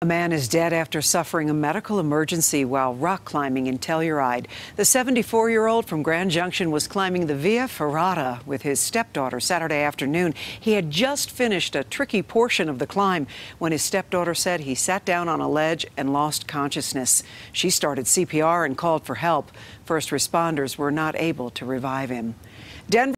A man is dead after suffering a medical emergency while rock climbing in Telluride. The 74-year-old from Grand Junction was climbing the Via Ferrata with his stepdaughter Saturday afternoon. He had just finished a tricky portion of the climb when his stepdaughter said he sat down on a ledge and lost consciousness. She started CPR and called for help. First responders were not able to revive him. Denver